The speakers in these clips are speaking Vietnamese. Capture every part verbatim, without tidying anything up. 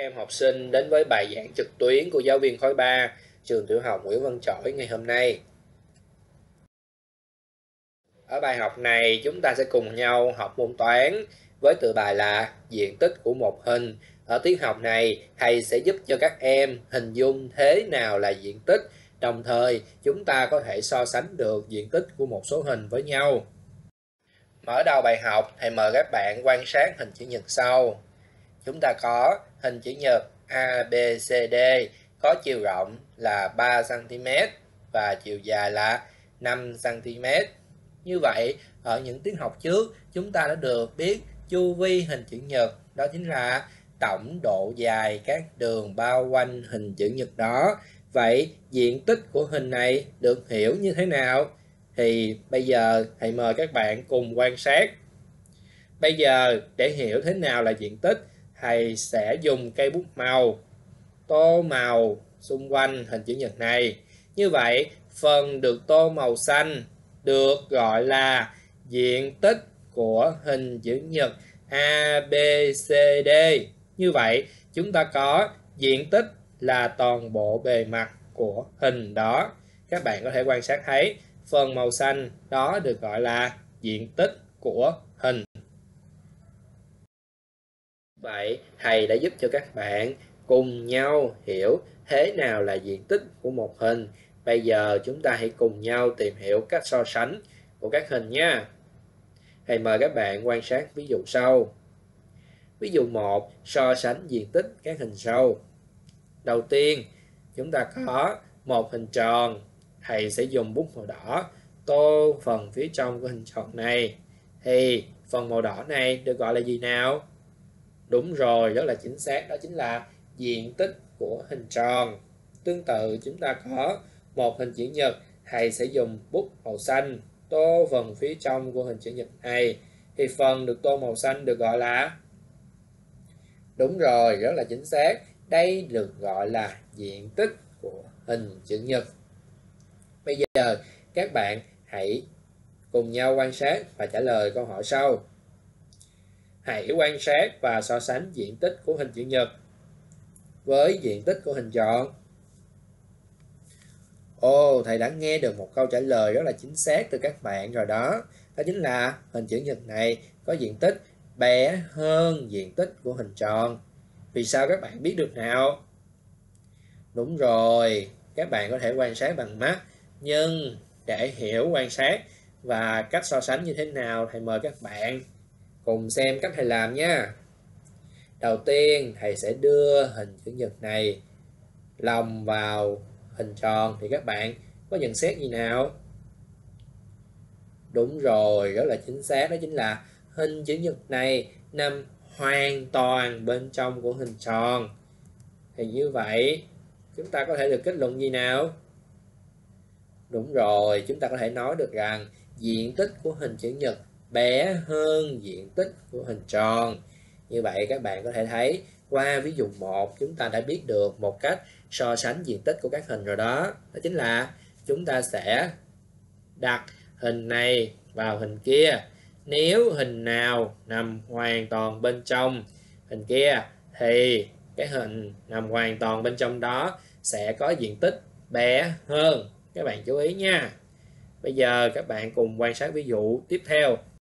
em học sinh đến với bài giảng trực tuyến của giáo viên khối ba, trường tiểu học Nguyễn Văn Chỗi ngày hôm nay. Ở bài học này, chúng ta sẽ cùng nhau học môn toán với tựa bài là diện tích của một hình. Ở tiết học này, thầy sẽ giúp cho các em hình dung thế nào là diện tích, đồng thời chúng ta có thể so sánh được diện tích của một số hình với nhau. Mở đầu bài học, thầy mời các bạn quan sát hình chữ nhật sau. Chúng ta có hình chữ nhật a bê xê đê có chiều rộng là ba xăng ti mét và chiều dài là năm xăng ti mét. Như vậy, ở những tiết học trước, chúng ta đã được biết chu vi hình chữ nhật, đó chính là tổng độ dài các đường bao quanh hình chữ nhật đó. Vậy, diện tích của hình này được hiểu như thế nào? Thì bây giờ thầy mời các bạn cùng quan sát. Bây giờ, để hiểu thế nào là diện tích, thầy sẽ dùng cây bút màu tô màu xung quanh hình chữ nhật này. Như vậy, phần được tô màu xanh được gọi là diện tích của hình chữ nhật a bê xê đê. Như vậy, chúng ta có diện tích là toàn bộ bề mặt của hình đó. Các bạn có thể quan sát thấy phần màu xanh đó được gọi là diện tích của hình. Vậy, thầy đã giúp cho các bạn cùng nhau hiểu thế nào là diện tích của một hình. Bây giờ chúng ta hãy cùng nhau tìm hiểu cách so sánh của các hình nha. Thầy mời các bạn quan sát ví dụ sau. Ví dụ một, so sánh diện tích các hình sau. Đầu tiên, chúng ta có một hình tròn. Thầy sẽ dùng bút màu đỏ tô phần phía trong của hình tròn này. Thì phần màu đỏ này được gọi là gì nào? Đúng rồi, rất là chính xác, đó chính là diện tích của hình tròn. Tương tự, chúng ta có một hình chữ nhật, thầy sẽ dùng bút màu xanh tô phần phía trong của hình chữ nhật này. Thì phần được tô màu xanh được gọi là... Đúng rồi, rất là chính xác, đây được gọi là diện tích của hình chữ nhật. Bây giờ, các bạn hãy cùng nhau quan sát và trả lời câu hỏi sau. Hãy quan sát và so sánh diện tích của hình chữ nhật với diện tích của hình tròn. Ồ, thầy đã nghe được một câu trả lời rất là chính xác từ các bạn rồi đó. Đó chính là hình chữ nhật này có diện tích bé hơn diện tích của hình tròn. Vì sao các bạn biết được nào? Đúng rồi, các bạn có thể quan sát bằng mắt. Nhưng để hiểu quan sát và cách so sánh như thế nào, thầy mời các bạn cùng xem cách thầy làm nha. Đầu tiên, thầy sẽ đưa hình chữ nhật này lòng vào hình tròn. Thì các bạn có nhận xét gì nào? Đúng rồi, rất là chính xác, đó chính là hình chữ nhật này nằm hoàn toàn bên trong của hình tròn. Thì như vậy, chúng ta có thể được kết luận gì nào? Đúng rồi, chúng ta có thể nói được rằng diện tích của hình chữ nhật bé hơn diện tích của hình tròn. Như vậy các bạn có thể thấy qua ví dụ một, chúng ta đã biết được một cách so sánh diện tích của các hình rồi đó. Đó chính là chúng ta sẽ đặt hình này vào hình kia. Nếu hình nào nằm hoàn toàn bên trong hình kia thì cái hình nằm hoàn toàn bên trong đó sẽ có diện tích bé hơn. Các bạn chú ý nha. Bây giờ các bạn cùng quan sát ví dụ tiếp theo.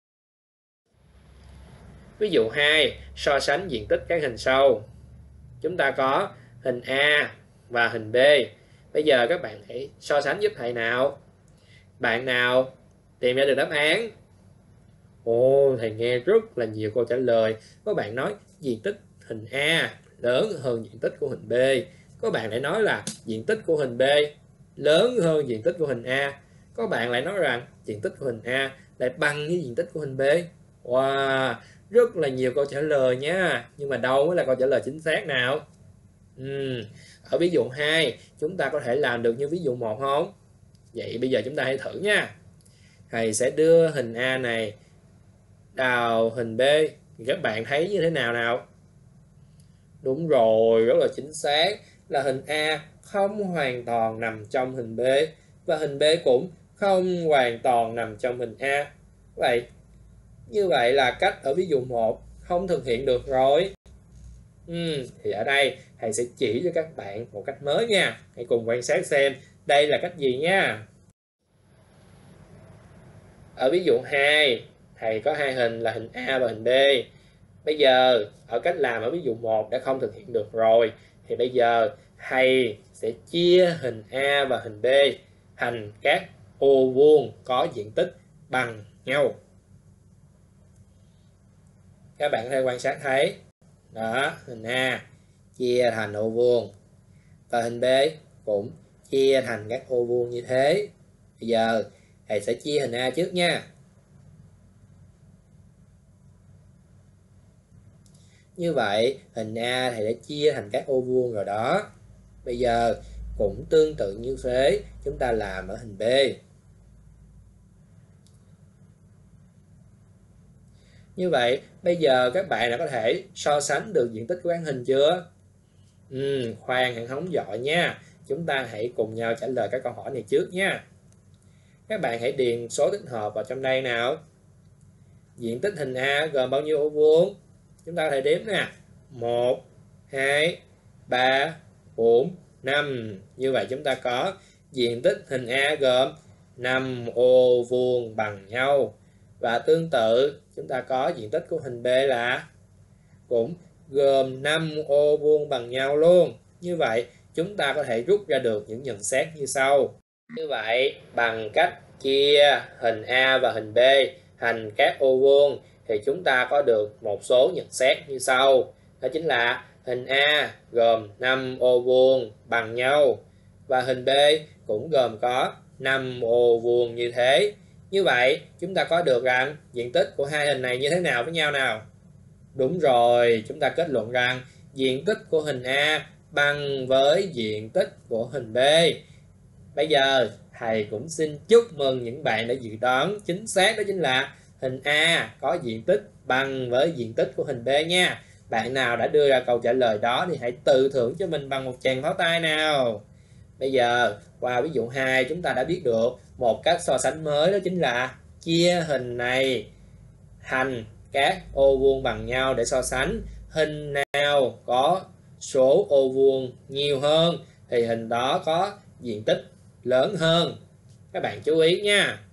Ví dụ hai, so sánh diện tích các hình sau. Chúng ta có hình A và hình B. Bây giờ các bạn hãy so sánh giúp thầy nào. Bạn nào tìm ra được đáp án? Ồ, thầy nghe rất là nhiều câu trả lời. Có bạn nói diện tích hình A lớn hơn diện tích của hình B. Có bạn lại nói là diện tích của hình B lớn hơn diện tích của hình A. Có bạn lại nói rằng diện tích của hình A lại bằng với diện tích của hình B. Wow, rất là nhiều câu trả lời nha. Nhưng mà đâu mới là câu trả lời chính xác nào? Uhm, ở ví dụ hai, chúng ta có thể làm được như ví dụ một không? Vậy bây giờ chúng ta hãy thử nha. Thầy sẽ đưa hình A này vào hình B. Thì các bạn thấy như thế nào nào? Đúng rồi, rất là chính xác, là hình A không hoàn toàn nằm trong hình B và hình B cũng không hoàn toàn nằm trong hình A. Vậy như vậy là cách ở ví dụ một không thực hiện được rồi. Ừm, thì ở đây thầy sẽ chỉ cho các bạn một cách mới nha. Hãy cùng quan sát xem đây là cách gì nha. Ở ví dụ hai, thầy có hai hình là hình A và hình B. Bây giờ ở cách làm ở ví dụ một đã không thực hiện được rồi, thì bây giờ thầy sẽ chia hình A và hình B thành các ô vuông có diện tích bằng nhau. Các bạn có thể quan sát thấy đó, hình A chia thành ô vuông và hình B cũng chia thành các ô vuông như thế. Bây giờ thầy sẽ chia hình A trước nha. Như vậy hình A thầy đã chia thành các ô vuông rồi đó. Bây giờ cũng tương tự như thế, chúng ta làm ở hình B. Như vậy bây giờ các bạn đã có thể so sánh được diện tích của các hình chưa? Ừ, khoan hẳn hóng giỏi nha. Chúng ta hãy cùng nhau trả lời các câu hỏi này trước nha. Các bạn hãy điền số tích hợp vào trong đây nào. Diện tích hình A gồm bao nhiêu ô vuông? Chúng ta có thể đếm nè. một, hai, ba, bốn, năm. Như vậy chúng ta có diện tích hình A gồm năm ô vuông bằng nhau. Và tương tự chúng ta có diện tích của hình B là cũng gồm năm ô vuông bằng nhau luôn. Như vậy chúng ta có thể rút ra được những nhận xét như sau. Như vậy bằng cách chia hình A và hình B thành các ô vuông thì chúng ta có được một số nhận xét như sau. Đó chính là hình A gồm năm ô vuông bằng nhau và hình B cũng gồm có năm ô vuông như thế. Như vậy chúng ta có được rằng diện tích của hai hình này như thế nào với nhau nào? Đúng rồi, chúng ta kết luận rằng diện tích của hình A bằng với diện tích của hình B. Bây giờ thầy cũng xin chúc mừng những bạn đã dự đoán chính xác, đó chính là hình A có diện tích bằng với diện tích của hình B nha. Bạn nào đã đưa ra câu trả lời đó thì hãy tự thưởng cho mình bằng một tràng pháo tay nào. Bây giờ qua ví dụ hai chúng ta đã biết được một cách so sánh mới, đó chính là chia hình này thành các ô vuông bằng nhau để so sánh. Hình nào có số ô vuông nhiều hơn thì hình đó có diện tích lớn hơn. Các bạn chú ý nha.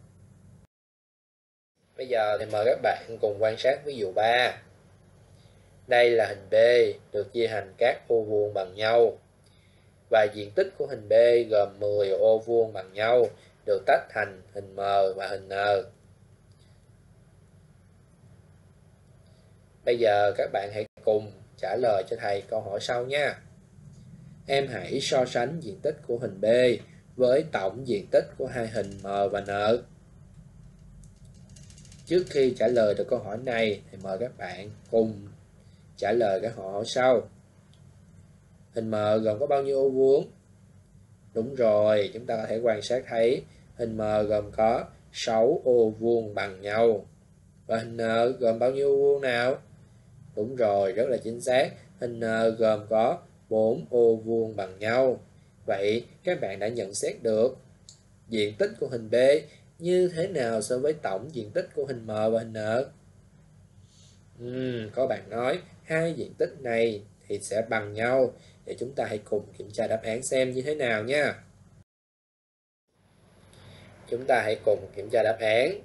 Bây giờ thì mời các bạn cùng quan sát ví dụ ba. Đây là hình B được chia thành các ô vuông bằng nhau. Và diện tích của hình B gồm mười ô vuông bằng nhau, được tách thành hình M và hình N. Bây giờ các bạn hãy cùng trả lời cho thầy câu hỏi sau nha. Em hãy so sánh diện tích của hình B với tổng diện tích của hai hình M và N. Trước khi trả lời được câu hỏi này thì mời các bạn cùng trả lời các câu hỏi sau. Hình M gồm có bao nhiêu ô vuông? Đúng rồi, chúng ta có thể quan sát thấy hình M gồm có sáu ô vuông bằng nhau. Và hình N gồm bao nhiêu ô vuông nào? Đúng rồi, rất là chính xác. Hình N gồm có bốn ô vuông bằng nhau. Vậy các bạn đã nhận xét được diện tích của hình B như thế nào so với tổng diện tích của hình M và hình N? Uhm, có bạn nói hai diện tích này thì sẽ bằng nhau. Để chúng ta hãy cùng kiểm tra đáp án xem như thế nào nha. Chúng ta hãy cùng kiểm tra đáp án.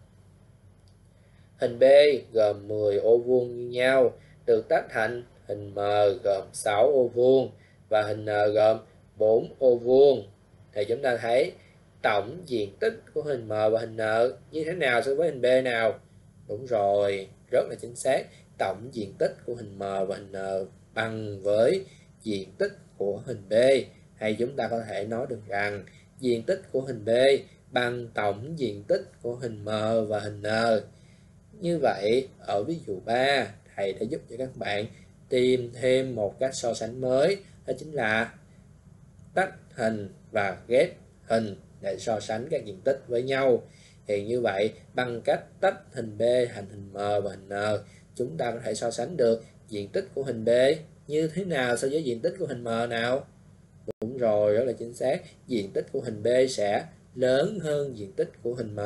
Hình B gồm mười ô vuông như nhau, được tách thành hình M gồm sáu ô vuông và hình N gồm bốn ô vuông. Thì chúng ta thấy tổng diện tích của hình M và hình N như thế nào so với hình B nào? Đúng rồi, rất là chính xác. Tổng diện tích của hình M và hình N bằng với diện tích của hình B. Hay chúng ta có thể nói được rằng diện tích của hình B bằng tổng diện tích của hình M và hình N. Như vậy, ở ví dụ ba, thầy đã giúp cho các bạn tìm thêm một cách so sánh mới, đó chính là tách hình và ghép hình để so sánh các diện tích với nhau. Thì như vậy, bằng cách tách hình B thành hình M và hình N, chúng ta có thể so sánh được diện tích của hình B như thế nào so với diện tích của hình M nào? Đúng rồi, rất là chính xác. Diện tích của hình B sẽ lớn hơn diện tích của hình M.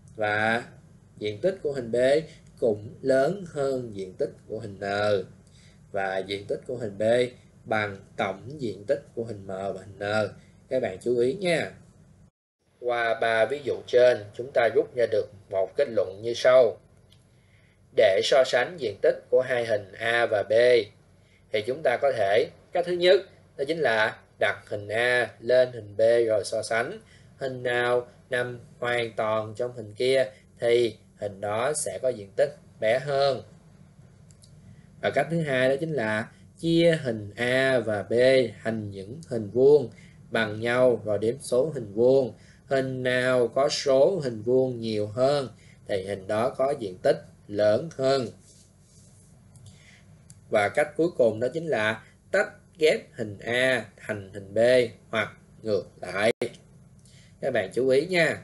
Và diện tích của hình B cũng lớn hơn diện tích của hình N. và diện tích của hình B bằng tổng diện tích của hình M và hình N. Các bạn chú ý nha. Qua ba ví dụ trên, chúng ta rút ra được một kết luận như sau. Để so sánh diện tích của hai hình A và B, thì chúng ta có thể, cách thứ nhất, đó chính là đặt hình A lên hình B rồi so sánh. Hình nào nằm hoàn toàn trong hình kia thì hình đó sẽ có diện tích bé hơn. Và cách thứ hai đó chính là chia hình A và B thành những hình vuông bằng nhau rồi đếm số hình vuông. Hình nào có số hình vuông nhiều hơn thì hình đó có diện tích lớn hơn. Và cách cuối cùng đó chính là tách ghép hình A thành hình B hoặc ngược lại. Các bạn chú ý nha.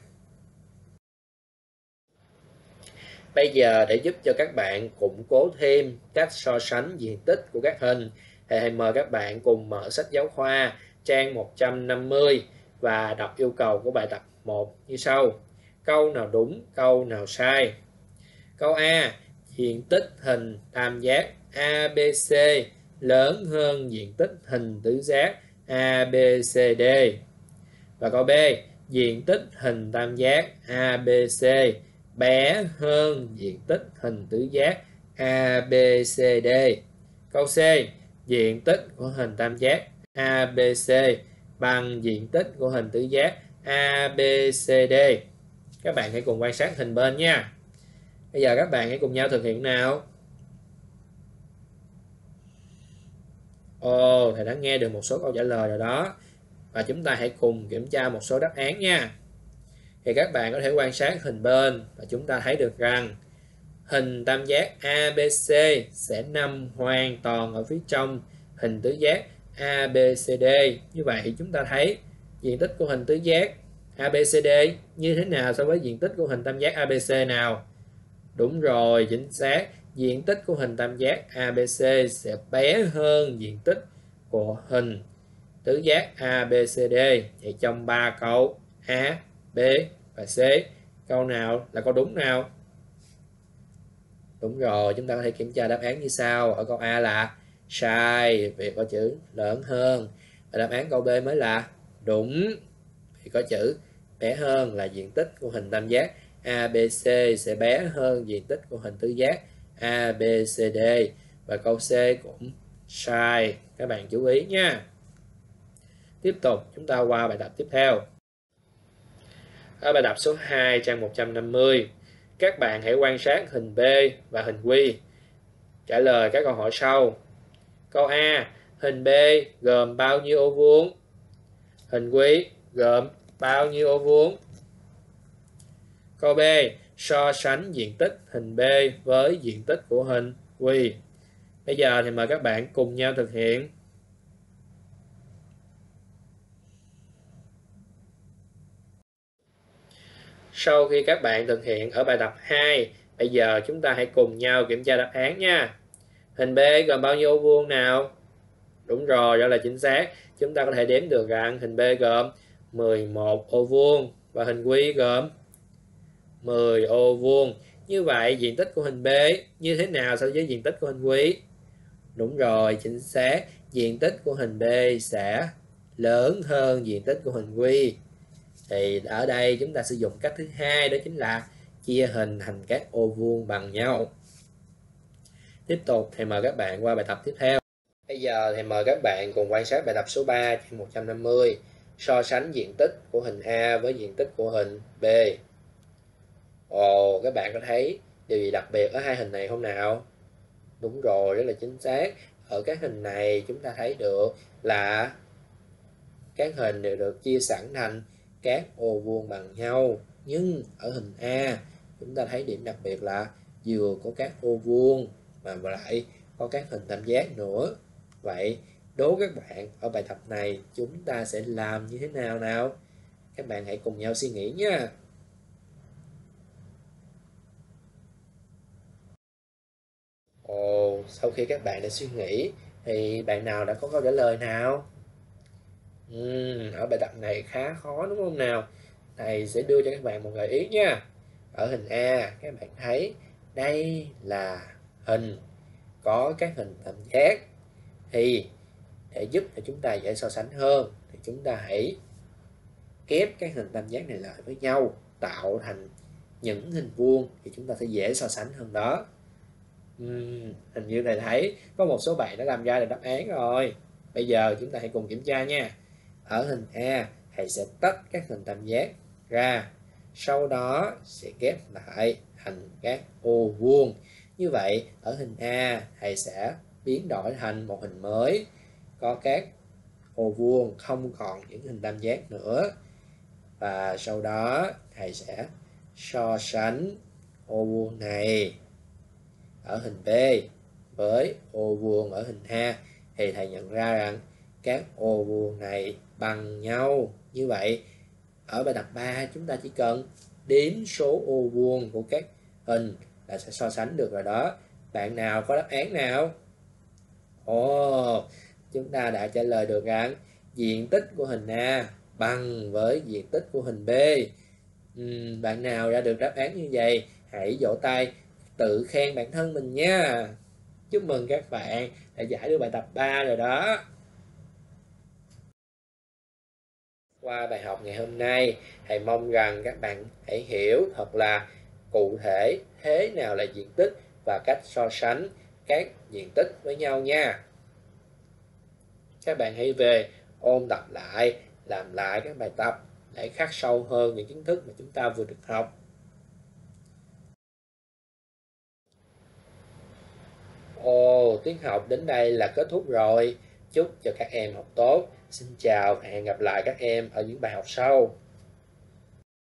Bây giờ để giúp cho các bạn củng cố thêm cách so sánh diện tích của các hình thì hãy mời các bạn cùng mở sách giáo khoa trang một trăm năm mươi và đọc yêu cầu của bài tập một như sau. Câu nào đúng, câu nào sai? Câu A, diện tích hình tam giác a bê xê lớn hơn diện tích hình tứ giác a bê xê đê. Và câu B, diện tích hình tam giác a bê xê bé hơn diện tích hình tứ giác a bê xê đê. Câu C, diện tích của hình tam giác a bê xê bằng diện tích của hình tứ giác a bê xê đê. Các bạn hãy cùng quan sát hình bên nha. Bây giờ các bạn hãy cùng nhau thực hiện nào. Ồ, thầy đã nghe được một số câu trả lời rồi đó. Và chúng ta hãy cùng kiểm tra một số đáp án nha. Thì các bạn có thể quan sát hình bên và chúng ta thấy được rằng hình tam giác a bê xê sẽ nằm hoàn toàn ở phía trong hình tứ giác a bê xê đê. Như vậy chúng ta thấy diện tích của hình tứ giác a bê xê đê như thế nào so với diện tích của hình tam giác a bê xê nào? Đúng rồi, chính xác. Diện tích của hình tam giác a bê xê sẽ bé hơn diện tích của hình tứ giác a bê xê đê. Thì trong ba câu A, B và C, câu nào là câu đúng nào? Đúng rồi, chúng ta có thể kiểm tra đáp án như sau. Ở câu A là sai vì có chữ lớn hơn. Và đáp án câu B mới là đúng vì có chữ bé hơn, là diện tích của hình tam giác a bê xê sẽ bé hơn diện tích của hình tứ giác a bê xê đê. Và câu C cũng sai. Các bạn chú ý nha. Tiếp tục chúng ta qua bài tập tiếp theo. Ở bài tập số hai trang một trăm năm mươi, các bạn hãy quan sát hình B và hình Q. Trả lời các câu hỏi sau. Câu A, hình B gồm bao nhiêu ô vuông? Hình Q gồm bao nhiêu ô vuông? Câu B, so sánh diện tích hình B với diện tích của hình Q. Bây giờ thì mời các bạn cùng nhau thực hiện. Sau khi các bạn thực hiện ở bài tập hai, bây giờ chúng ta hãy cùng nhau kiểm tra đáp án nha. Hình B gồm bao nhiêu ô vuông nào? Đúng rồi, đó là chính xác. Chúng ta có thể đếm được rằng hình B gồm mười một ô vuông và hình Q gồm mười ô vuông. Như vậy diện tích của hình B như thế nào so với diện tích của hình Q? Đúng rồi, chính xác. Diện tích của hình B sẽ lớn hơn diện tích của hình Q. Thì ở đây chúng ta sử dụng cách thứ hai, đó chính là chia hình thành các ô vuông bằng nhau. Tiếp tục thì mời các bạn qua bài tập tiếp theo. Bây giờ thì mời các bạn cùng quan sát bài tập số ba trên một trăm năm mươi. So sánh diện tích của hình A với diện tích của hình B. Ồ, các bạn có thấy điều gì đặc biệt ở hai hình này không nào? Đúng rồi, rất là chính xác. Ở các hình này chúng ta thấy được là các hình đều được chia sẵn thành các ô vuông bằng nhau. Nhưng ở hình A chúng ta thấy điểm đặc biệt là vừa có các ô vuông mà lại có các hình tam giác nữa. Vậy đố các bạn ở bài tập này chúng ta sẽ làm như thế nào nào? Các bạn hãy cùng nhau suy nghĩ nha. Ồ, sau khi các bạn đã suy nghĩ thì bạn nào đã có câu trả lời nào? Uhm, ở bài tập này khá khó đúng không nào? Thầy sẽ đưa cho các bạn một gợi ý nha. Ở hình A các bạn thấy đây là hình có các hình tam giác, thì để giúp cho chúng ta dễ so sánh hơn thì chúng ta hãy kép các hình tam giác này lại với nhau tạo thành những hình vuông, thì chúng ta sẽ dễ so sánh hơn đó. Uhm, hình như thầy thấy có một số bạn đã làm ra được đáp án rồi. Bây giờ chúng ta hãy cùng kiểm tra nha. Ở hình A, thầy sẽ tách các hình tam giác ra, sau đó sẽ ghép lại thành các ô vuông. Như vậy ở hình A, thầy sẽ biến đổi thành một hình mới, có các ô vuông, không còn những hình tam giác nữa. Và sau đó thầy sẽ so sánh ô vuông này ở hình B với ô vuông ở hình A, thì thầy nhận ra rằng các ô vuông này bằng nhau. Như vậy ở bài tập ba chúng ta chỉ cần đếm số ô vuông của các hình là sẽ so sánh được rồi đó. Bạn nào có đáp án nào? Ồ, chúng ta đã trả lời được rằng diện tích của hình A bằng với diện tích của hình B. uhm, Bạn nào ra được đáp án như vậy hãy vỗ tay tự khen bản thân mình nha. Chúc mừng các bạn đã giải được bài tập ba rồi đó. Qua bài học ngày hôm nay, thầy mong rằng các bạn hãy hiểu thật là cụ thể thế nào là diện tích và cách so sánh các diện tích với nhau nha. Các bạn hãy về ôn tập lại, làm lại các bài tập để khắc sâu hơn những kiến thức mà chúng ta vừa được học. Ồ, tiết học đến đây là kết thúc rồi. Chúc cho các em học tốt. Xin chào và hẹn gặp lại các em ở những bài học sau.